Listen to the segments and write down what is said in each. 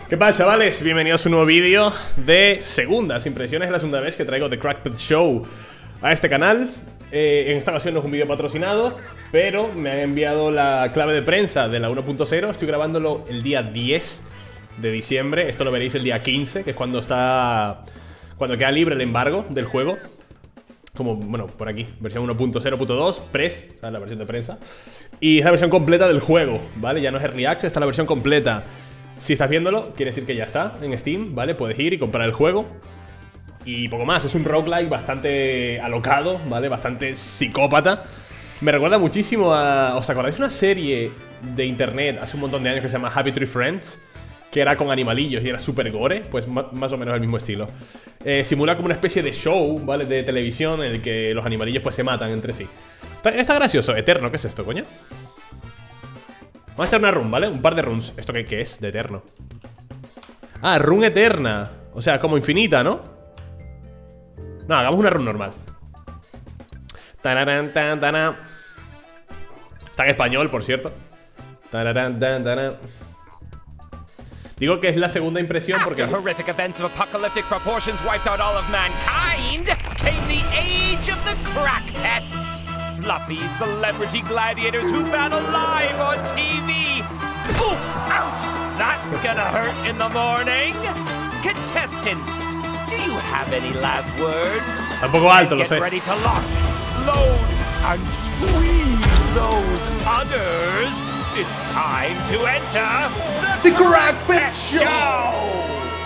¿Qué pasa, chavales? Bienvenidos a un nuevo vídeo de segundas impresiones. Es la segunda vez que traigo The Crackpad Show a este canal. En esta ocasión no es un vídeo patrocinado, pero me han enviado la clave de prensa de la 1.0. Estoy grabándolo el día 10 de diciembre. Esto lo veréis el día 15, que es cuando queda libre el embargo del juego. Como, bueno, por aquí, versión 1.0.2, Press, o sea, la versión de prensa. Y es la versión completa del juego, ¿vale? Ya no es Early Access, está la versión completa. Si estás viéndolo, quiere decir que ya está en Steam, ¿vale? Puedes ir y comprar el juego. Y poco más, es un roguelike bastante alocado, ¿vale? Bastante psicópata. Me recuerda muchísimo a... ¿Os acordáis de una serie de internet hace un montón de años que se llama Happy Tree Friends? Que era con animalillos y era súper gore. Pues más o menos el mismo estilo. Simula como una especie de show, ¿vale? De televisión en el que los animalillos pues se matan entre sí. Está gracioso. Eterno, ¿qué es esto, coño? Vamos a echar una run, ¿vale? Un par de runs. ¿Esto qué es? De eterno. Ah, run eterna. O sea, como infinita, ¿no? No, hagamos una run normal. Tararán, tan, tan. Está en español, por cierto. Tararán, tan, tan. Digo que es la segunda impresión porque... After horrific events of apocalyptic proportions wiped out all of mankind, came the age of the crackheads. Fluffy celebrity gladiators who battle live on TV. Ooh, ouch! That's gonna hurt in the morning. Contestants, do you have any last words? Está un poco alto, lo sé. Get ready to lock, load, and squeeze those udders. It's time to enter The Crackpad Show.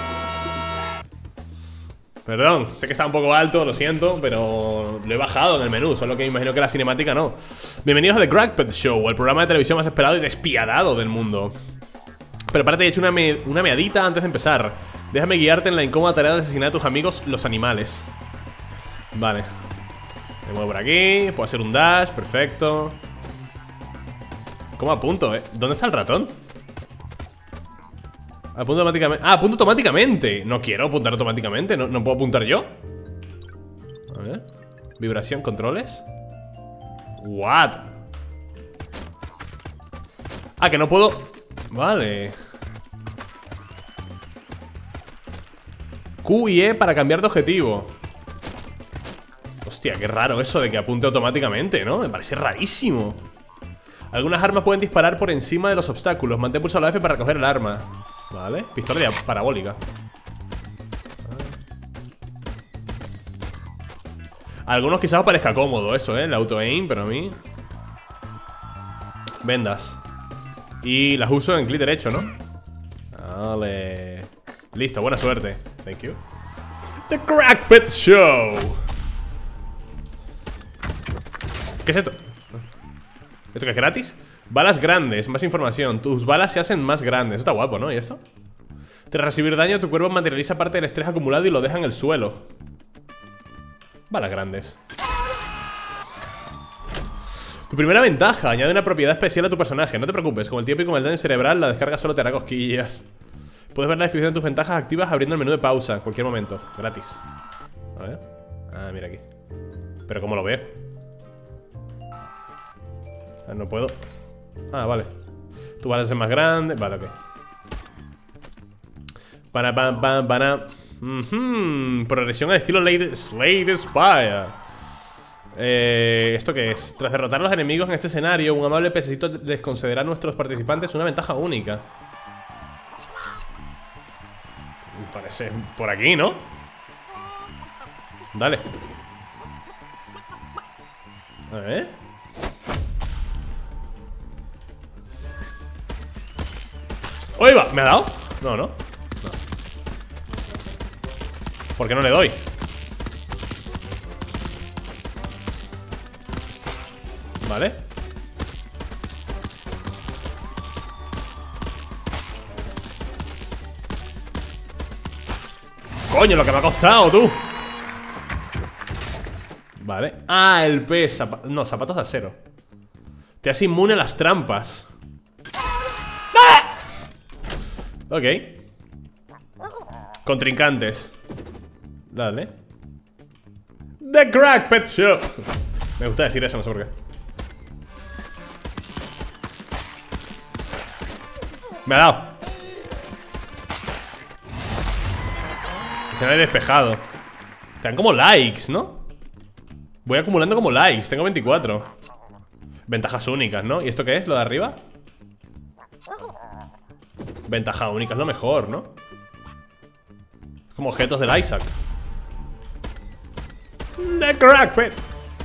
Perdón, sé que está un poco alto, lo siento, pero lo he bajado en el menú, solo que me imagino que la cinemática no. Bienvenidos a The Crackpad Show, el programa de televisión más esperado y despiadado del mundo. Prepárate y echa una meadita antes de empezar. Déjame guiarte en la incómoda tarea de asesinar a tus amigos, los animales. Vale. Me muevo por aquí, puedo hacer un dash, perfecto. ¿Cómo apunto, ¿Dónde está el ratón? Apunto automáticamente. Ah, apunto automáticamente. No quiero apuntar automáticamente. ¿No puedo apuntar yo? A ver. Vibración, controles. What? Ah, que no puedo. Vale. Q y E para cambiar de objetivo. Hostia, qué raro eso de que apunte automáticamente, ¿no? Me parece rarísimo. Algunas armas pueden disparar por encima de los obstáculos. Mantén pulsado la F para recoger el arma. Vale, pistola parabólica. A algunos quizás os parezca cómodo eso, el auto-aim, pero a mí... Vendas. Y las uso en clic derecho, ¿no? Vale. Listo, buena suerte. Thank you. The Crackpad Show. ¿Qué es esto? ¿Esto que es gratis? Balas grandes, más información. Tus balas se hacen más grandes. Eso está guapo, ¿no? ¿Y esto? Tras recibir daño, tu cuerpo materializa parte del estrés acumulado y lo deja en el suelo. Balas grandes. Tu primera ventaja, añade una propiedad especial a tu personaje. No te preocupes, con el tiempo y con el daño cerebral, la descarga solo te hará cosquillas. Puedes ver la descripción de tus ventajas activas abriendo el menú de pausa en cualquier momento, gratis. A ver. Ah, mira aquí. Pero ¿cómo lo veo? Ah, no puedo. Ah, vale. Tu bala es más grande. Vale, ok. Progresión al estilo Slade Spire. ¿Esto qué es? Tras derrotar a los enemigos en este escenario, un amable pececito les concederá a nuestros participantes una ventaja única. Parece por aquí, ¿no? Dale. A ver. ¡Uy, va! ¿Me ha dado? No. ¿Por qué no le doy? Vale. Coño, lo que me ha costado, tú. Vale. Ah, el P. No, zapatos de acero. Te hace inmune a las trampas. Ok. Contrincantes. Dale. The Crackpad Show. Me gusta decir eso, no sé por qué. Me ha dado. escenario despejado. Te dan como likes, ¿no? Voy acumulando como likes. Tengo 24. Ventajas únicas, ¿no? ¿Y esto qué es? ¿Lo de arriba? Ventaja única es lo mejor, ¿no? Es como objetos del Isaac. The Crack Pit.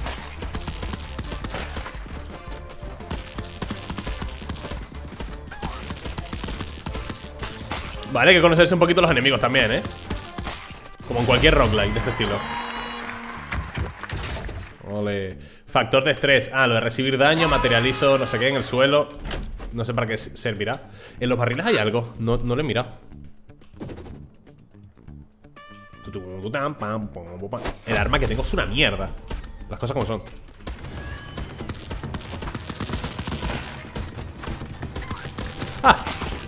Vale, hay que conocerse un poquito los enemigos también, ¿eh? Como en cualquier roguelike de este estilo. Ole. Factor de estrés. Ah, lo de recibir daño, materializo, no sé qué, en el suelo. No sé para qué servirá. En los barriles hay algo. No lo he mirado. El arma que tengo es una mierda. Las cosas como son. ¡Ah!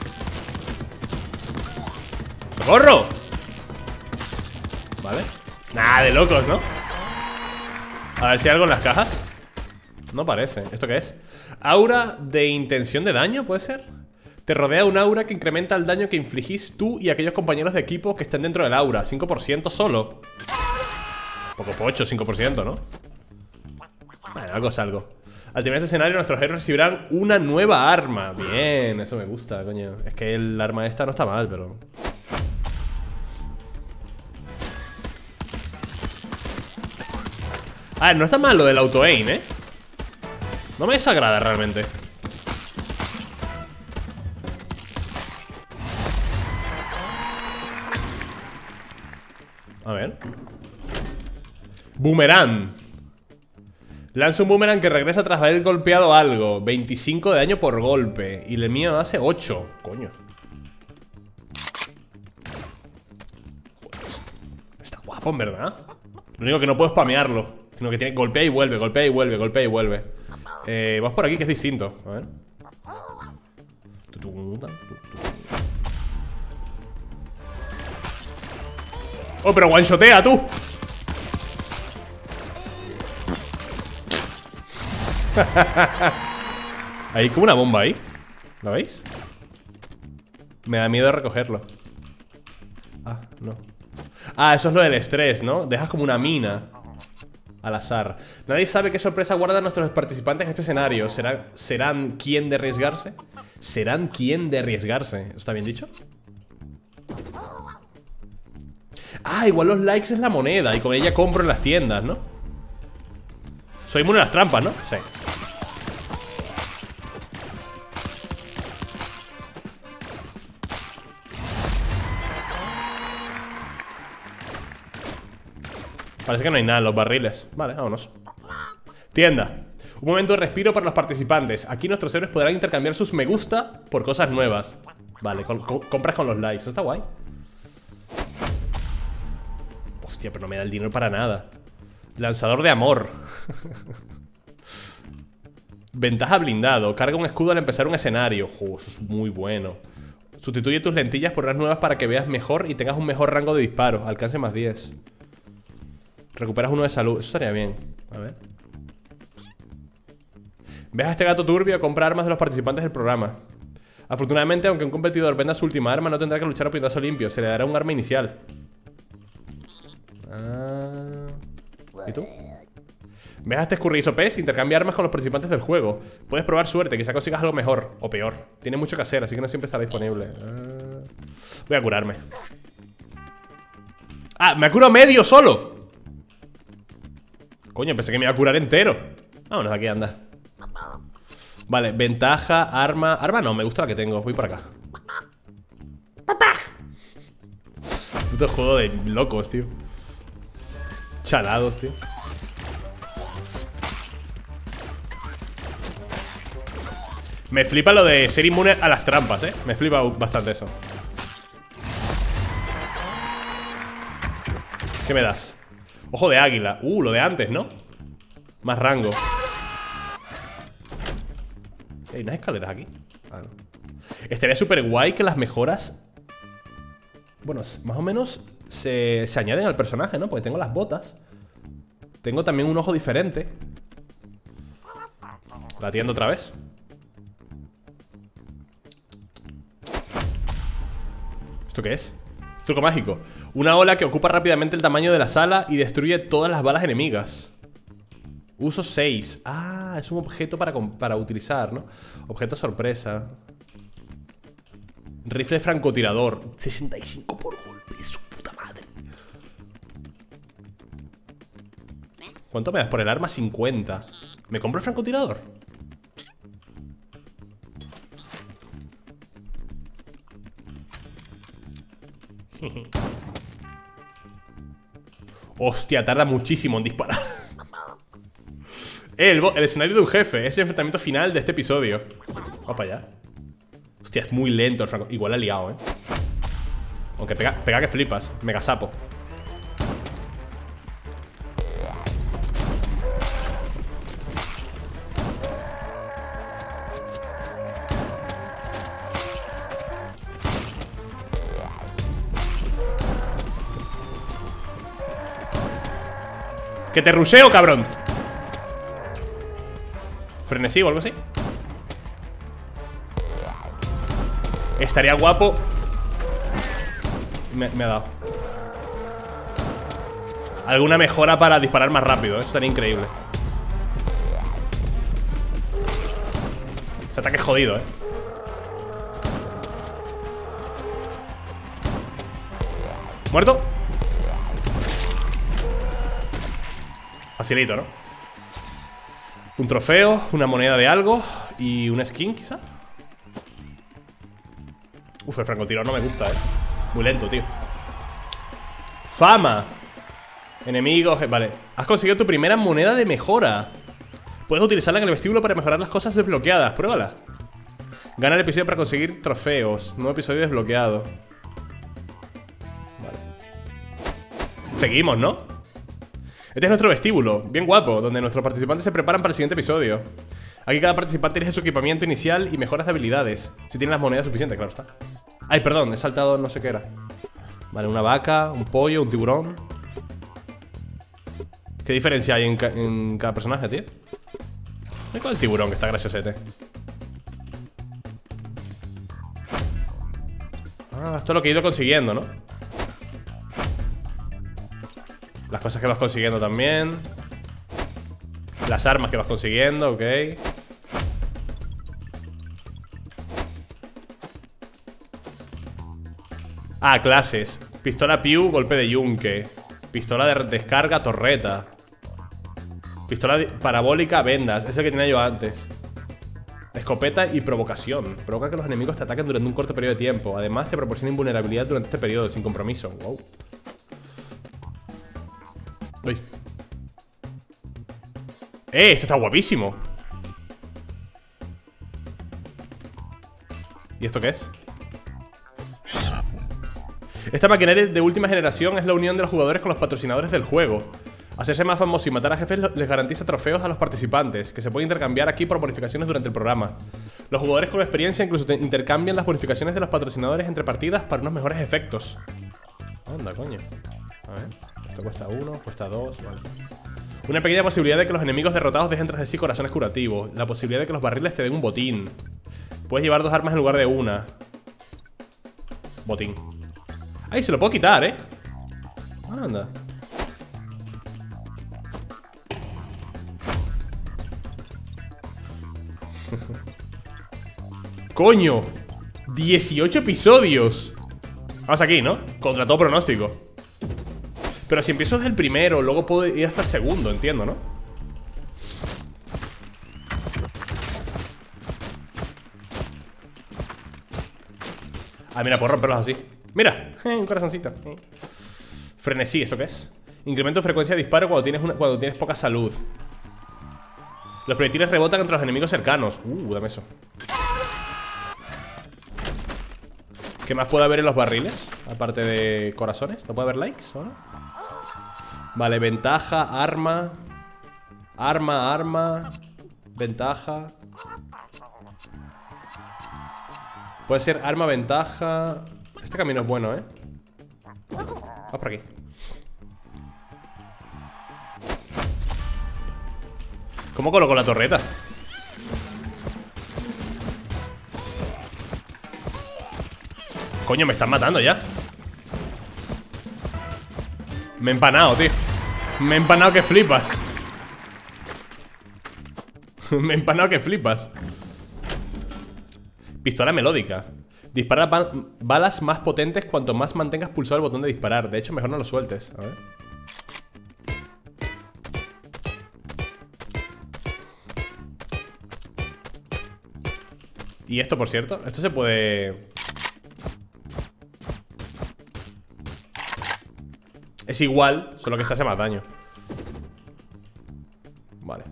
¡Socorro! Vale. Nada de locos, ¿no? A ver si hay algo en las cajas. No parece. ¿Esto qué es? Aura de intención de daño, ¿puede ser? Te rodea un aura que incrementa el daño que infligís tú y aquellos compañeros de equipo que estén dentro del aura. 5% solo. Poco pocho, 5%, ¿no? Bueno, algo es algo. Al terminar este escenario, nuestros héroes recibirán una nueva arma. Bien, eso me gusta, coño. Es que el arma esta no está mal, pero... Ah, no está mal lo del auto-aim, ¿eh? No me desagrada realmente. A ver. Boomerang. Lanza un boomerang que regresa tras haber golpeado algo. 25 de daño por golpe. Y el mío hace 8. Coño. Está guapo, en verdad. Lo único que no puedo spamearlo, sino que tiene golpea y vuelve, golpea y vuelve, golpea y vuelve. Vas por aquí que es distinto. A ver. Oh, pero one-shotea, tú. Hay como una bomba ahí. ¿La veis? Me da miedo recogerlo. Ah, no. Ah, eso es lo del estrés, ¿no? Dejas como una mina al azar. Nadie sabe qué sorpresa guardan nuestros participantes en este escenario. ¿Serán quién de arriesgarse? ¿Serán quién de arriesgarse? ¿Está bien dicho? Ah, igual los likes es la moneda y con ella compro en las tiendas, ¿no? Soy inmune a las trampas, ¿no? Sí. Parece que no hay nada en los barriles. Vale, vámonos. Tienda. Un momento de respiro para los participantes. Aquí nuestros héroes podrán intercambiar sus me gusta por cosas nuevas. Vale, compras con los likes. Eso está guay. Hostia, pero no me da el dinero para nada. Lanzador de amor. Ventaja blindado. Carga un escudo al empezar un escenario. Eso es muy bueno. Sustituye tus lentillas por unas nuevas para que veas mejor y tengas un mejor rango de disparo. Alcance más 10. Recuperas uno de salud. Eso estaría bien. A ver. ¿Ves a este gato turbio? Compra armas de los participantes del programa. Afortunadamente, aunque un competidor venda su última arma, no tendrá que luchar a puñetazo limpio. Se le dará un arma inicial. ¿Y tú? ¿Ves a este escurridizo pez? Intercambia armas con los participantes del juego. Puedes probar suerte, quizá consigas algo mejor. O peor. Tiene mucho que hacer, así que no siempre estará disponible. Voy a curarme. ¡Ah! ¡Me ha curado medio solo! Coño, pensé que me iba a curar entero. Vámonos, aquí anda. Vale, ventaja, arma. Arma no, me gusta la que tengo. Voy por acá. ¡Papá! Puto juego de locos, tío. Chalados, tío. Me flipa lo de ser inmune a las trampas, me flipa bastante eso. ¿Qué me das? Ojo de águila. Lo de antes, ¿no? Más rango. ¿Hay unas escaleras aquí? Ah, no. Estaría súper guay que las mejoras, bueno, más o menos se añaden al personaje, ¿no? Porque tengo las botas. Tengo también un ojo diferente. La atiendo otra vez. ¿Esto qué es? Truco mágico. Una ola que ocupa rápidamente el tamaño de la sala y destruye todas las balas enemigas. Uso 6. Ah, es un objeto para utilizar, ¿no? Objeto sorpresa. Rifle francotirador. 65 por golpe, su puta madre. ¿Cuánto me das por el arma? 50. ¿Me compro el francotirador? Hostia, tarda muchísimo en disparar. El escenario de un jefe. Es el enfrentamiento final de este episodio. Vamos para allá. Hostia, es muy lento el franco. Igual ha liado, Aunque pega que flipas. Mega sapo. ¡Que te ruseo, cabrón! Frenesí o algo así. Estaría guapo. Me ha dado. Alguna mejora para disparar más rápido, Eso estaría increíble. Ese ataque es jodido, ¿Muerto? Facilito, ¿no? Un trofeo, una moneda de algo y una skin, quizá. Uf, el francotirador no me gusta, Muy lento, tío. Fama. Enemigos, vale. Has conseguido tu primera moneda de mejora. Puedes utilizarla en el vestíbulo para mejorar las cosas desbloqueadas. Pruébala. Gana el episodio para conseguir trofeos. Nuevo episodio desbloqueado. Vale. Seguimos, ¿no? Este es nuestro vestíbulo, bien guapo, donde nuestros participantes se preparan para el siguiente episodio. Aquí cada participante elige su equipamiento inicial y mejoras de habilidades. Si tiene las monedas suficientes, claro está. Ay, perdón, he saltado no sé qué era. Vale, una vaca, un pollo, un tiburón. ¿Qué diferencia hay en cada personaje, tío? Mira con el tiburón, que está graciosete. Ah, esto es lo que he ido consiguiendo, ¿no? Las cosas que vas consiguiendo también. Las armas que vas consiguiendo, ok. Ah, clases. Pistola Pew, golpe de yunque. Pistola de descarga, torreta. Pistola parabólica, vendas. Es el que tenía yo antes. Escopeta y provocación. Provoca que los enemigos te ataquen durante un corto periodo de tiempo. Además te proporciona invulnerabilidad durante este periodo, sin compromiso. Wow. Uy. Esto está guapísimo. ¿Y esto qué es? Esta maquinaria de última generación es la unión de los jugadores con los patrocinadores del juego. Hacerse más famoso y matar a jefes les garantiza trofeos a los participantes, que se pueden intercambiar aquí por bonificaciones durante el programa. Los jugadores con experiencia incluso intercambian las bonificaciones de los patrocinadores entre partidas para unos mejores efectos. Anda, coño. A ver, esto cuesta 1, cuesta 2, vale. Una pequeña posibilidad de que los enemigos derrotados dejen tras de sí corazones curativos. La posibilidad de que los barriles te den un botín. Puedes llevar 2 armas en lugar de una. Botín. Ay, se lo puedo quitar, Anda. ¡Coño! 18 episodios. Vamos aquí, ¿no? Contra todo pronóstico. Pero si empiezo desde el primero, luego puedo ir hasta el segundo, entiendo, ¿no? Ah, mira, puedo romperlos así. Mira, un corazoncito. Frenesí, ¿esto qué es? Incremento de frecuencia de disparo cuando tienes poca salud. Los proyectiles rebotan contra los enemigos cercanos. Dame eso. ¿Qué más puede haber en los barriles? Aparte de corazones. ¿No puede haber likes o no? Vale, ventaja, arma. Arma. Ventaja. Puede ser arma, ventaja. Este camino es bueno, Vamos por aquí. ¿Cómo coloco la torreta? Coño, me están matando ya. Me he empanado, tío. Me he empanado que flipas. Me he empanado que flipas. Pistola melódica. Dispara balas más potentes cuanto más mantengas pulsado el botón de disparar. De hecho, mejor no lo sueltes. A ver. Y esto, por cierto, esto se puede... Es igual, solo que esta hace más daño. Vale.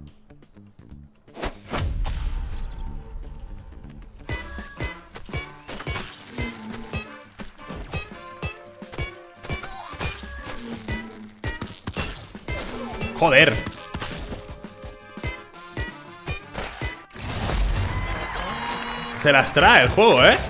Joder. Se las trae el juego, ¿eh?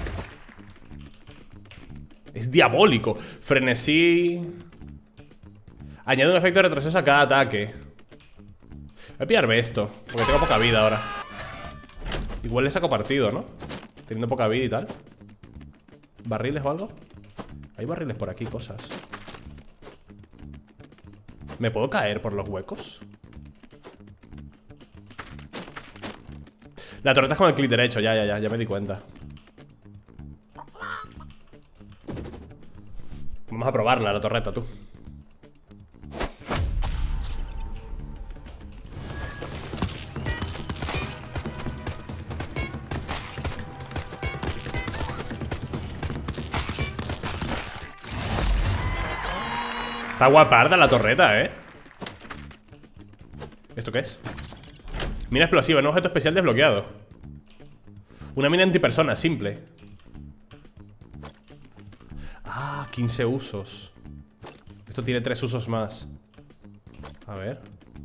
Es diabólico. Frenesí. Añade un efecto de retroceso a cada ataque. Voy a pillarme esto, porque tengo poca vida ahora. Igual le saco partido, ¿no? Teniendo poca vida y tal. ¿Barriles o algo? Hay barriles por aquí, cosas. ¿Me puedo caer por los huecos? La torreta es con el clic derecho, ya me di cuenta. Vamos a probarla, la torreta, tú. Está guaparda la torreta, ¿eh? ¿Esto qué es? Mina explosiva, un objeto especial desbloqueado. Una mina antipersona, simple. Ah, 15 usos. Esto tiene 3 usos más. A ver.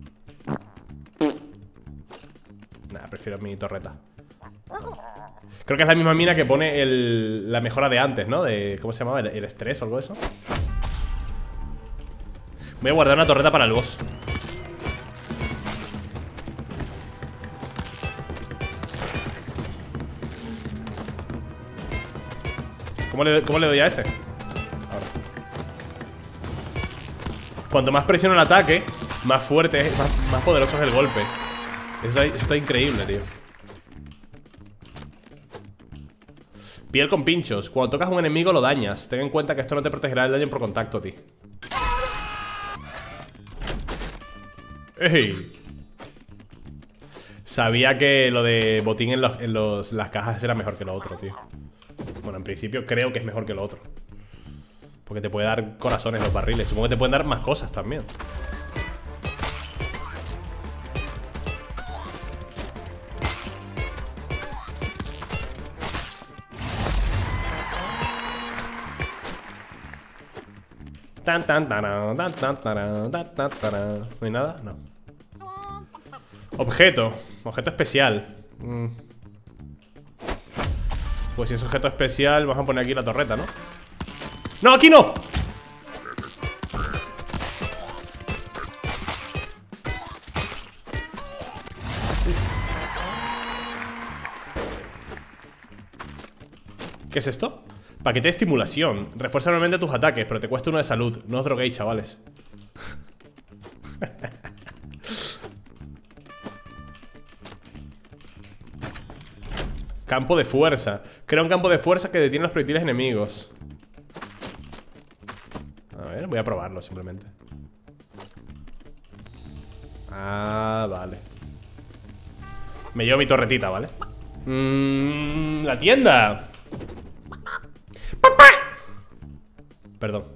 Nah, prefiero mi torreta. Creo que es la misma mina que pone la mejora de antes, ¿no? De, ¿cómo se llamaba? ¿El estrés o algo de eso? Voy a guardar una torreta para el boss. ¿Cómo le doy a ese? Ahora. Cuanto más presiono el ataque, más fuerte es, más poderoso es el golpe. Eso está increíble, tío. Piel con pinchos. Cuando tocas a un enemigo lo dañas. Ten en cuenta que esto no te protegerá del daño por contacto, tío. ¡Ey! Sabía que lo de botín en las cajas era mejor que lo otro, tío. Bueno, en principio creo que es mejor que lo otro. Porque te puede dar corazones los barriles. Supongo que te pueden dar más cosas también. ¿No hay nada? No. Objeto. Objeto especial. Pues si es objeto especial, vamos a poner aquí la torreta, ¿no? ¡No, aquí no! ¿Qué es esto? Paquete de estimulación. Refuerza normalmente tus ataques, pero te cuesta uno de salud. No os droguéis, chavales. Campo de fuerza. Crea un campo de fuerza que detiene los proyectiles enemigos. A ver, voy a probarlo simplemente. Ah, vale. Me llevo mi torretita, ¿vale? La tienda. Perdón.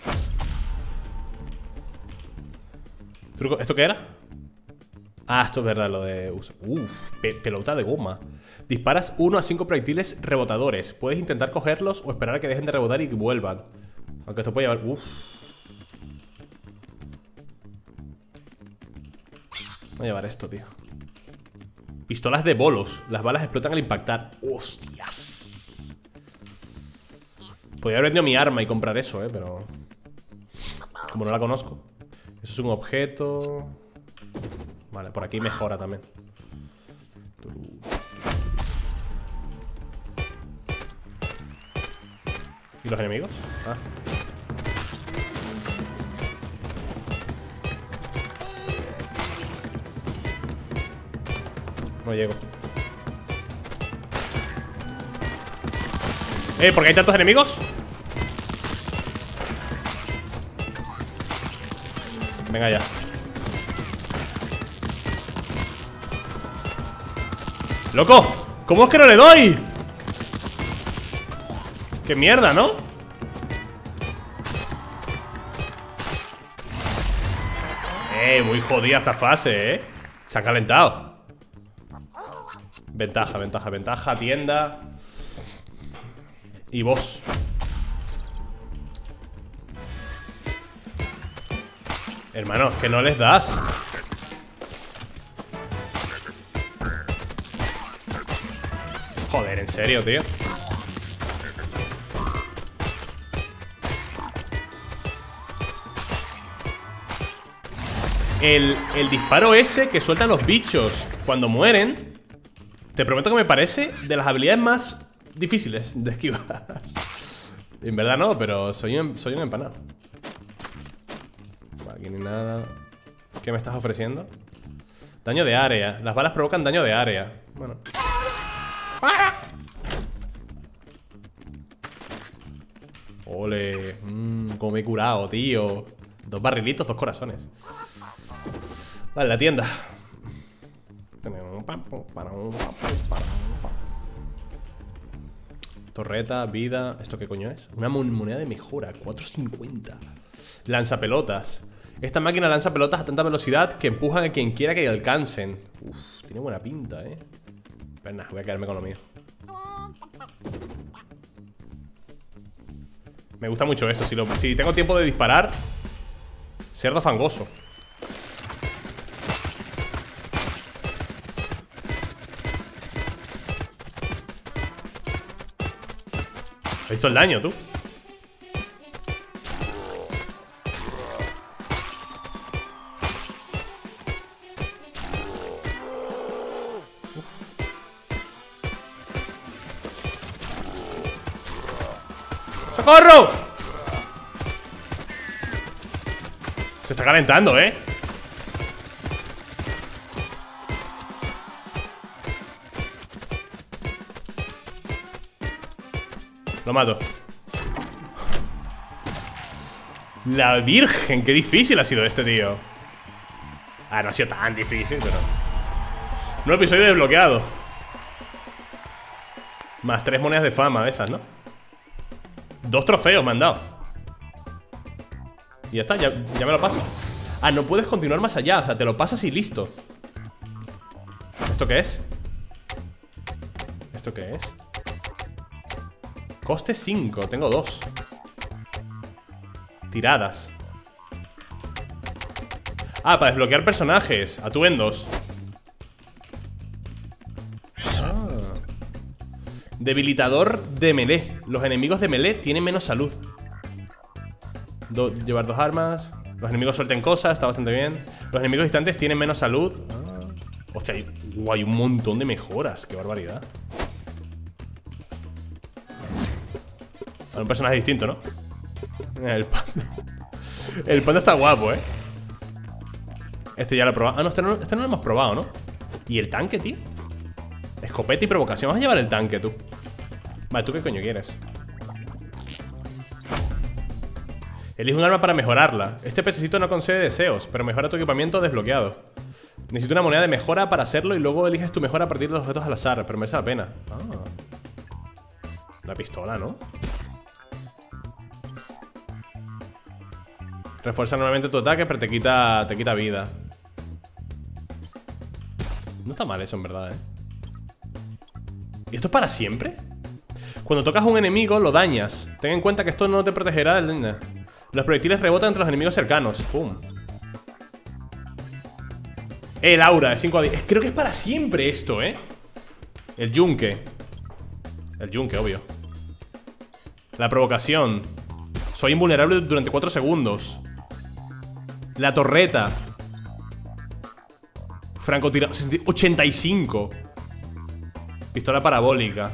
¿Esto qué era? Ah, esto es verdad, lo de... pelota de goma. Disparas 1 a 5 proyectiles rebotadores. Puedes intentar cogerlos o esperar a que dejen de rebotar y que vuelvan. Aunque esto puede llevar... Voy a llevar esto, tío. Pistolas de bolos. Las balas explotan al impactar. ¡Hostias! Podría haber vendido mi arma y comprar eso, pero... como no la conozco. Eso es un objeto... Vale, por aquí mejora también. ¿Y los enemigos? Ah. No llego. ¿Por qué hay tantos enemigos? Venga ya. ¡Loco! ¿Cómo es que no le doy? ¡Qué mierda!, ¿no? Muy jodida esta fase, Se han calentado. Ventaja, ventaja, ventaja. Tienda. Y boss. Hermano, que no les das. Joder, en serio, tío. El disparo ese que sueltan los bichos cuando mueren, te prometo que me parece de las habilidades más difíciles de esquivar. En verdad no, pero soy un empanado. Aquí ni nada. ¿Qué me estás ofreciendo? Daño de área. Las balas provocan daño de área. Bueno. Ole. Como me he curado, tío. 2 barrilitos, 2 corazones. Vale, la tienda. Torreta, vida. ¿Esto qué coño es? Una moneda de mejora, 4.50. Lanzapelotas. Esta máquina lanza pelotas a tanta velocidad que empujan a quien quiera que alcancen. Uf, tiene buena pinta, Pero nada, voy a quedarme con lo mío. Me gusta mucho esto. Si tengo tiempo de disparar. Cerdo fangoso. ¿Has visto el daño, tú? ¡Socorro! Se está calentando, Lo mato. La virgen, qué difícil ha sido este, tío. Ah, no ha sido tan difícil, pero... Nuevo episodio desbloqueado. Más 3 monedas de fama de esas, ¿no? 2 trofeos me han dado. Y ya está, ya me lo paso. Ah, no puedes continuar más allá. O sea, te lo pasas y listo. ¿Esto qué es? ¿Esto qué es? Coste 5, tengo 2. Tiradas. Ah, para desbloquear personajes. Atuendos. Debilitador de melee. Los enemigos de melee tienen menos salud. Llevar 2 armas. Los enemigos suelten cosas, está bastante bien. Los enemigos distantes tienen menos salud. Hostia, hay un montón de mejoras. Qué barbaridad. Un personaje distinto, ¿no? El panda. El panda está guapo, Este ya lo he probado. Ah, no, este no lo hemos probado, ¿no? ¿Y el tanque, tío? Escopeta y provocación. Vamos a llevar el tanque, tú. Vale, ¿tú qué coño quieres? Elige un arma para mejorarla. Este pececito no concede deseos, pero mejora tu equipamiento desbloqueado. Necesito una moneda de mejora para hacerlo y luego eliges tu mejora a partir de los objetos al azar, pero merece la pena. La pistola, ¿no? Refuerza nuevamente tu ataque, pero te quita vida. No está mal eso, en verdad, ¿Y esto es para siempre? Cuando tocas a un enemigo, lo dañas. Ten en cuenta que esto no te protegerá del daño. Los proyectiles rebotan entre los enemigos cercanos. ¡Pum! El aura de 5 a 10. Creo que es para siempre esto, El yunque. El yunque, obvio. La provocación. Soy invulnerable durante 4 segundos. La torreta. Francotirador 85. Pistola parabólica.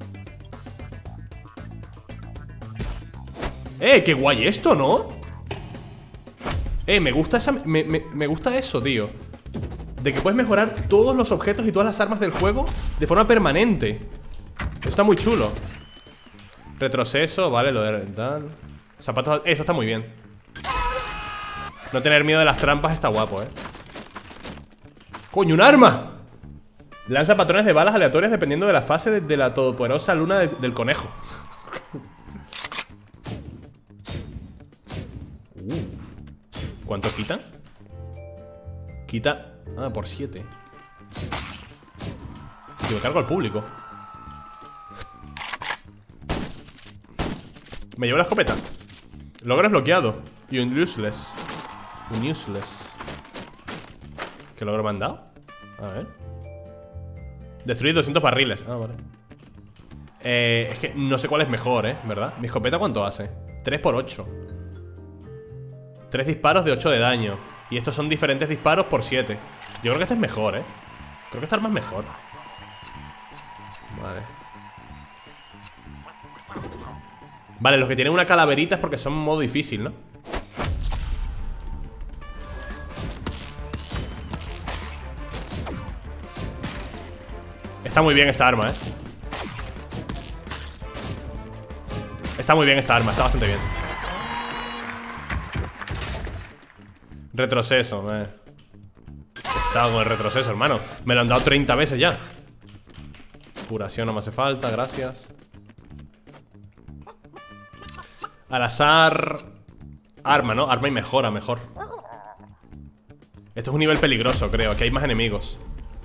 Qué guay esto, ¿no? Me gusta esa. Me gusta eso, tío. de que puedes mejorar todos los objetos y todas las armas del juego de forma permanente. Esto está muy chulo. Retroceso, vale, lo de tal. Zapatos, eso está muy bien. No tener miedo de las trampas está guapo, ¡Coño, un arma! Lanza patrones de balas aleatorias dependiendo de la fase de la todopoderosa luna del conejo. ¿Cuánto quitan? Quita... Ah, por 7. Si me cargo al público. Me llevo la escopeta. Logro desbloqueado. Y un useless. Un useless. ¿Qué logro me han dado? A ver. Destruir 200 barriles. Ah, vale. Es que no sé cuál es mejor, ¿verdad? ¿Mi escopeta cuánto hace? 3 por 8. 3 disparos de 8 de daño. Y estos son diferentes disparos por 7. Yo creo que este es mejor, Creo que esta arma es mejor. Vale. Vale, los que tienen una calaverita es porque son modo difícil, ¿no? Está muy bien esta arma, Está muy bien esta arma, está bastante bien. Retroceso, pesado con el retroceso, hermano. Me lo han dado 30 veces ya. Curación no me hace falta, gracias. Al azar. Arma, ¿no? Arma y mejora, mejor. Esto es un nivel peligroso, creo. Aquí hay más enemigos.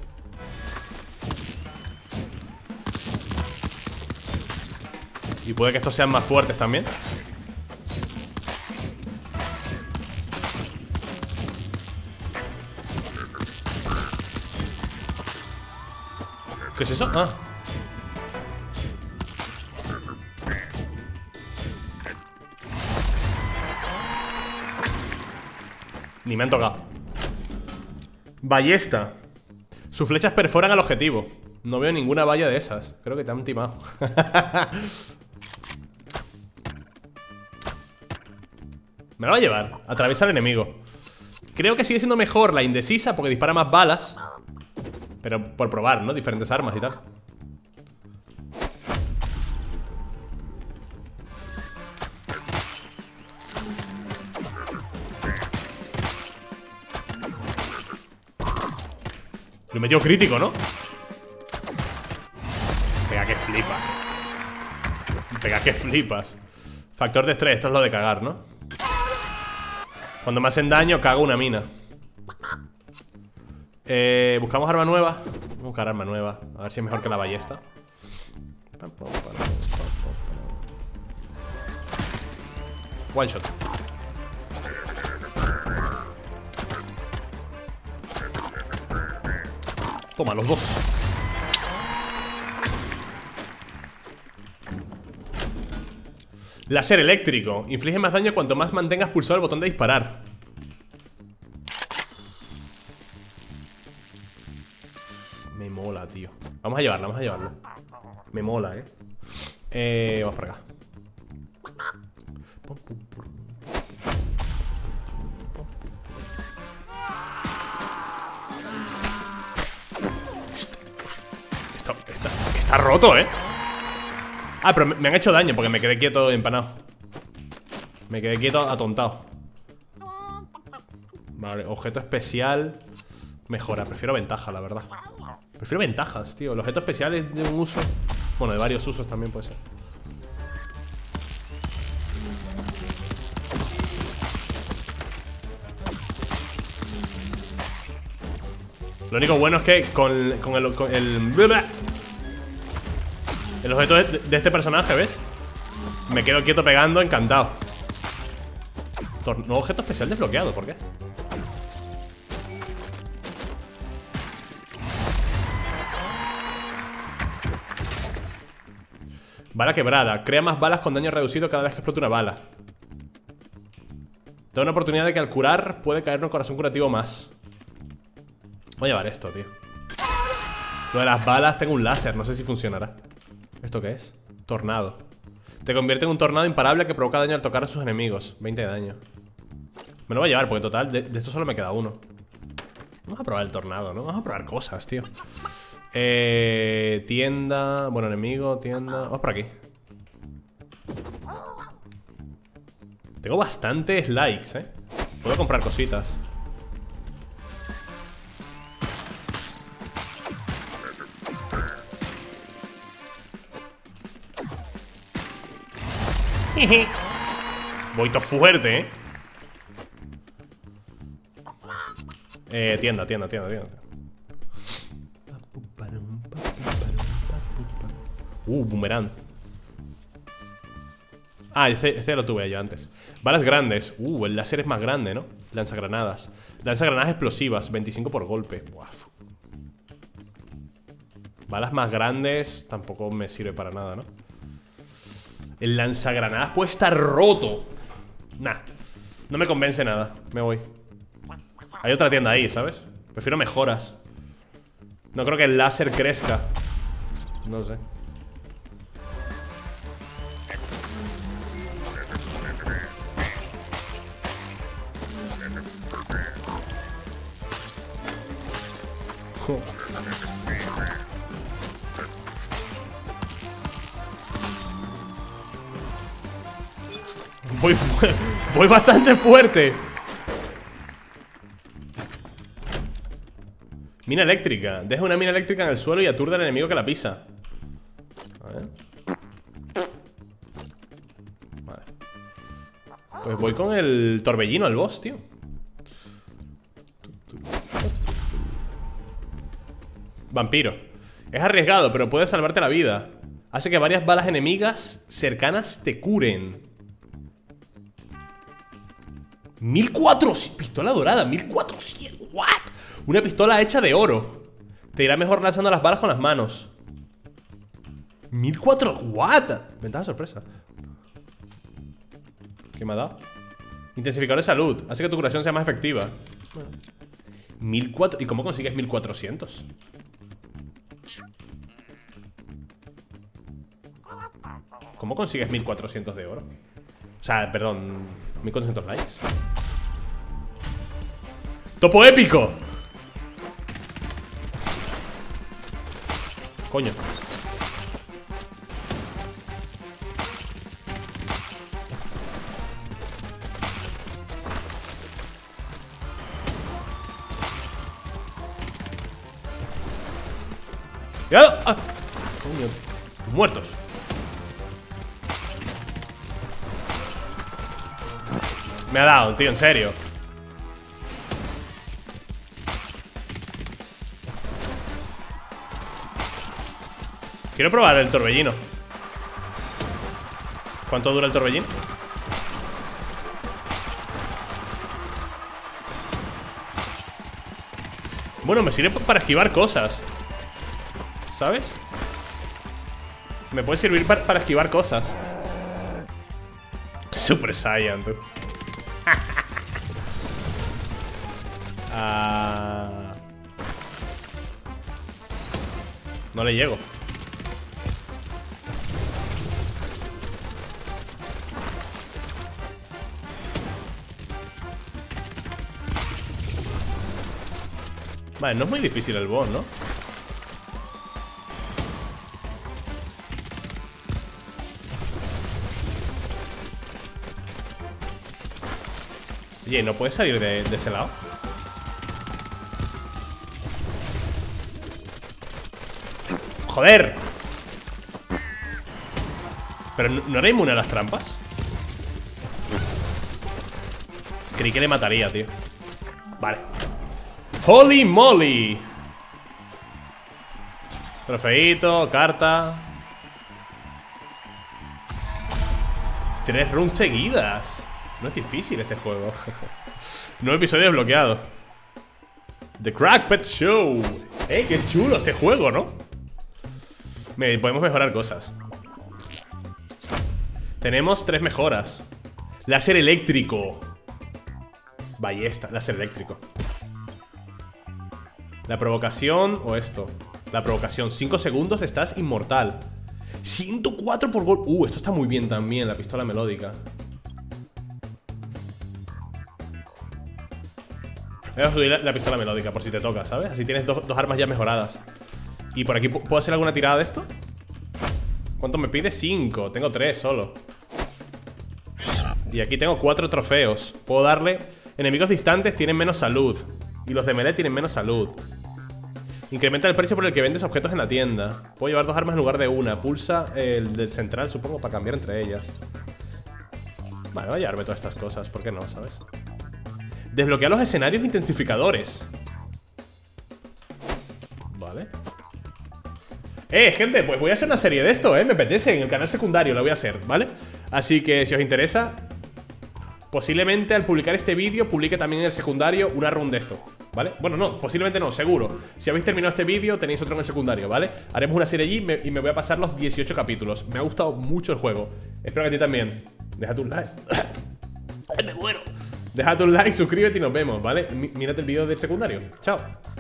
Y puede que estos sean más fuertes también. ¿Qué es eso? Ah. Ni me han tocado. Ballesta. Sus flechas perforan al objetivo. No veo ninguna valla de esas. Creo que te han timado. Me lo va a llevar. Atraviesa al enemigo. Creo que sigue siendo mejor la indecisa porque dispara más balas. Pero por probar, ¿no? Diferentes armas y tal. Lo he metido crítico, ¿no? Pega que flipas. Pega que flipas. Factor de estrés, esto es lo de cagar, ¿no? Cuando me hacen daño, cago una mina. Buscamos arma nueva. Vamos a buscar arma nueva. A ver si es mejor que la ballesta. One shot. Toma, los dos. Láser eléctrico. Inflige más daño cuanto más mantengas pulsado el botón de disparar. Me mola, tío. Vamos a llevarla, vamos a llevarla. Me mola, vamos para acá. Está roto, Ah, pero me han hecho daño porque me quedé quieto empanado. Me quedé quieto atontado. Vale, objeto especial. Mejora, prefiero ventaja, la verdad. Prefiero ventajas, tío. El objeto especial es de un uso. Bueno, de varios usos también puede ser. Lo único bueno es que con el objeto de este personaje, ¿ves? Me quedo quieto pegando, encantado. Nuevo objeto especial desbloqueado, ¿por qué? Bala quebrada. Crea más balas con daño reducido cada vez que explota una bala. Da una oportunidad de que al curar puede caer un corazón curativo más. Voy a llevar esto, tío. Lo de las balas, tengo un láser, no sé si funcionará. ¿Esto qué es? Tornado. Te convierte en un tornado imparable que provoca daño al tocar a sus enemigos. 20 de daño. Me lo voy a llevar porque total, de esto solo me queda uno. Vamos a probar el tornado, ¿no? Vamos a probar cosas, tío. Tienda. Bueno, enemigo, tienda. Vamos por aquí. Tengo bastantes likes, Puedo comprar cositas. Voy todo fuerte, tienda. Boomerang. Ah, ese ya lo tuve yo antes. Balas grandes. El láser es más grande, ¿no? Lanzagranadas. Lanzagranadas explosivas, 25 por golpe. Buaf. Balas más grandes tampoco me sirve para nada, ¿no? El lanzagranadas puede estar roto. Nah, no me convence nada. Me voy. Hay otra tienda ahí, ¿sabes? Prefiero mejoras. No creo que el láser crezca. No sé. Voy bastante fuerte. Mina eléctrica. Deja una mina eléctrica en el suelo y aturde al enemigo que la pisa. A ver. Vale. Pues voy con el torbellino al boss, tío. Vampiro. Es arriesgado, pero puede salvarte la vida. Hace que varias balas enemigas cercanas te curen. 1400. Pistola dorada, 1400. ¿What? Una pistola hecha de oro. Te irá mejor lanzando las balas con las manos. 1400. ¿What? Ventaja sorpresa. ¿Qué me ha dado? Intensificador de salud. Hace que tu curación sea más efectiva. 1400. ¿Y cómo consigues 1400? ¿Cómo consigues 1400 de oro? O sea, perdón, 1400 likes. ¡Topo épico! Coño. ¡Cuidado! ¡Ah! Coño. Muertos. Me ha dado, tío, en serio. Quiero probar el torbellino. ¿Cuánto dura el torbellino? Bueno, me sirve para esquivar cosas, ¿sabes? Me puede servir para esquivar cosas. Super Saiyan, tú. No le llego. Vale, no es muy difícil el boss, ¿no? Oye, ¿no puedes salir de ese lado? ¡Joder! ¿Pero no era inmune a las trampas? Creí que le mataría, tío. Vale. ¡Holy moly! Trofeito, carta. 3 runs seguidas. No es difícil este juego. Nuevo episodio desbloqueado. The Crackpad Show. Qué chulo este juego, ¿no? Podemos mejorar cosas. Tenemos 3 mejoras. Láser eléctrico. Ballesta, láser eléctrico. La provocación o esto. La provocación, 5 segundos estás inmortal. 104 por gol. Esto está muy bien también, la pistola melódica. Voy a subir la pistola melódica por si te toca, ¿sabes? Así tienes dos armas ya mejoradas. Y por aquí, ¿puedo hacer alguna tirada de esto? ¿Cuánto me pide? 5, tengo 3 solo. Y aquí tengo 4 trofeos. Puedo darle... Enemigos distantes tienen menos salud. Y los de melee tienen menos salud. Incrementa el precio por el que vendes objetos en la tienda. Puedo llevar 2 armas en lugar de una. Pulsa el del central, supongo, para cambiar entre ellas. Vale, voy a llevarme todas estas cosas. ¿Por qué no, sabes? Desbloquea los escenarios intensificadores. Vale. Gente, pues voy a hacer una serie de esto, me apetece. En el canal secundario la voy a hacer, ¿vale? Así que si os interesa, posiblemente al publicar este vídeo publique también en el secundario una run de esto, ¿vale? Bueno, no, posiblemente no, seguro. Si habéis terminado este vídeo tenéis otro en el secundario, ¿vale? Haremos una serie allí y me voy a pasar los 18 capítulos. Me ha gustado mucho el juego. Espero que a ti también. Déjate un like. ¡Me muero! Déjate un like, suscríbete y nos vemos, ¿vale? Mírate el vídeo del secundario. Chao.